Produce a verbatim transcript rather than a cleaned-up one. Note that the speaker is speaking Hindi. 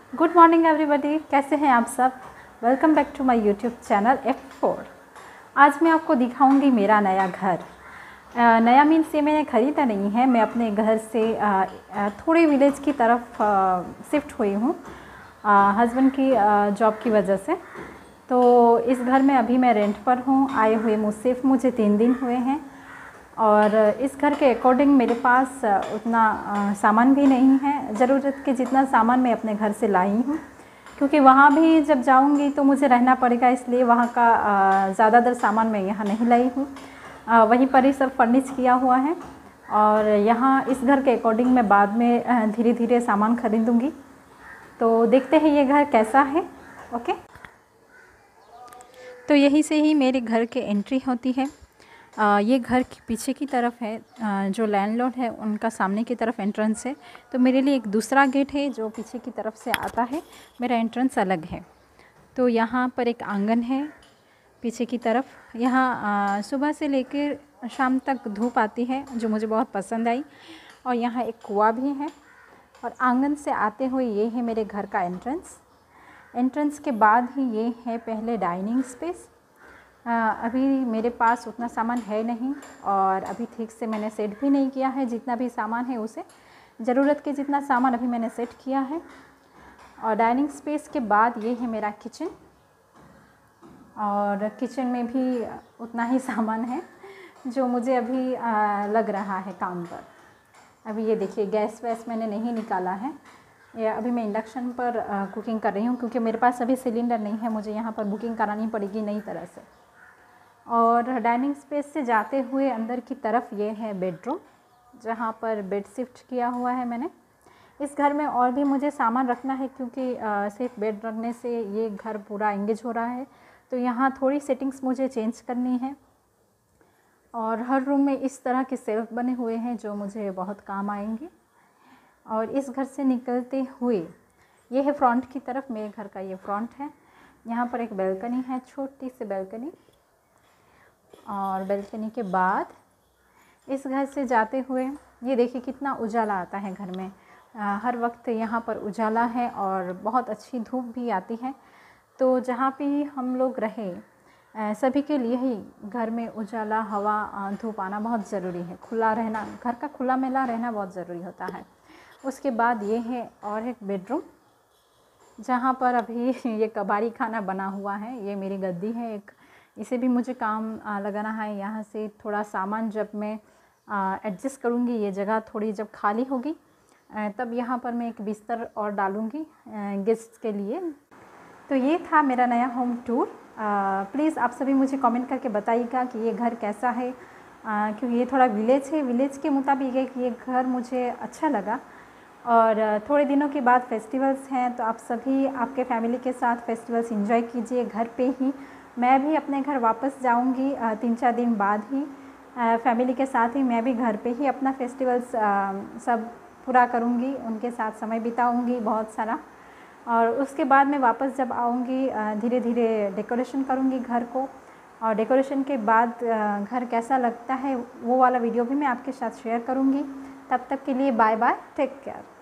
गुड मॉर्निंग एवरीबॉडी, कैसे हैं आप सब। Welcome back to my YouTube channel F four. आज मैं आपको दिखाऊंगी मेरा नया घर। आ, नया मीन्स ये मैंने ख़रीदा नहीं है, मैं अपने घर से थोड़ी विलेज की तरफ शिफ्ट हुई हूँ हस्बैंड की जॉब की वजह से। तो इस घर में अभी मैं रेंट पर हूँ। आए हुए मुझे सिर्फ मुझे तीन दिन हुए हैं और इस घर के अकॉर्डिंग मेरे पास उतना सामान भी नहीं है। ज़रूरत के जितना सामान मैं अपने घर से लाई हूँ, क्योंकि वहाँ भी जब जाऊँगी तो मुझे रहना पड़ेगा, इसलिए वहाँ का ज़्यादातर सामान मैं यहाँ नहीं लाई हूँ। वहीं पर ही सब फर्निश किया हुआ है और यहाँ इस घर के अकॉर्डिंग मैं बाद में धीरे धीरे सामान खरीदूँगी। तो देखते हैं ये घर कैसा है। ओके, तो यहीं से ही मेरे घर के एंट्री होती है। आ, ये घर की पीछे की तरफ है, आ, जो लैंडलॉर्ड है उनका सामने की तरफ एंट्रेंस है। तो मेरे लिए एक दूसरा गेट है जो पीछे की तरफ से आता है, मेरा एंट्रेंस अलग है। तो यहाँ पर एक आंगन है पीछे की तरफ। यहाँ सुबह से लेकर शाम तक धूप आती है जो मुझे बहुत पसंद आई। और यहाँ एक कुआं भी है और आंगन से आते हुए ये है मेरे घर का एंट्रेंस। एंट्रेंस के बाद ही ये है पहले डाइनिंग स्पेस। आ, अभी मेरे पास उतना सामान है नहीं और अभी ठीक से मैंने सेट भी नहीं किया है। जितना भी सामान है उसे ज़रूरत के जितना सामान अभी मैंने सेट किया है। और डाइनिंग स्पेस के बाद ये है मेरा किचन, और किचन में भी उतना ही सामान है जो मुझे अभी आ, लग रहा है काम पर। अभी ये देखिए गैस वैस मैंने नहीं निकाला है, ये अभी मैं इंडक्शन पर आ, कुकिंग कर रही हूँ, क्योंकि मेरे पास अभी सिलेंडर नहीं है। मुझे यहाँ पर बुकिंग करानी पड़ेगी नई तरह से। और डाइनिंग स्पेस से जाते हुए अंदर की तरफ ये है बेडरूम, जहाँ पर बेड शिफ्ट किया हुआ है मैंने। इस घर में और भी मुझे सामान रखना है, क्योंकि सिर्फ बेड रखने से ये घर पूरा एंगेज हो रहा है। तो यहाँ थोड़ी सेटिंग्स मुझे चेंज करनी है। और हर रूम में इस तरह के सेल्फ बने हुए हैं जो मुझे बहुत काम आएंगे। और इस घर से निकलते हुए ये है फ्रंट की तरफ, मेरे घर का ये फ्रंट है। यहाँ पर एक बालकनी है, छोटी सी बालकनी। और बालकनी के बाद इस घर से जाते हुए ये देखिए कितना उजाला आता है घर में। आ, हर वक्त यहाँ पर उजाला है और बहुत अच्छी धूप भी आती है। तो जहाँ भी हम लोग रहे सभी के लिए ही घर में उजाला, हवा, धूप आना बहुत ज़रूरी है। खुला रहना, घर का खुला मेला रहना बहुत ज़रूरी होता है। उसके बाद ये है और एक बेडरूम, जहाँ पर अभी ये कबाड़ी खाना बना हुआ है। ये मेरी गद्दी है एक, इसे भी मुझे काम लगाना है। यहाँ से थोड़ा सामान जब मैं एडजस्ट करूँगी, ये जगह थोड़ी जब खाली होगी तब यहाँ पर मैं एक बिस्तर और डालूँगी गेस्ट के लिए। तो ये था मेरा नया होम टूर। प्लीज़ आप सभी मुझे कमेंट करके बताइएगा कि ये घर कैसा है, क्योंकि ये थोड़ा विलेज है। विलेज के मुताबिक है कि ये घर मुझे अच्छा लगा। और थोड़े दिनों के बाद फेस्टिवल्स हैं, तो आप सभी आपके फैमिली के साथ फेस्टिवल्स एंजॉय कीजिए घर पे ही। मैं भी अपने घर वापस जाऊंगी तीन चार दिन बाद ही, फैमिली के साथ ही मैं भी घर पे ही अपना फेस्टिवल्स सब पूरा करूंगी, उनके साथ समय बिताऊंगी बहुत सारा। और उसके बाद मैं वापस जब आऊंगी धीरे धीरे डेकोरेशन करूंगी घर को। और डेकोरेशन के बाद घर कैसा लगता है वो वाला वीडियो भी मैं आपके साथ शेयर करूंगी। तब तक के लिए बाय बाय, टेक केयर।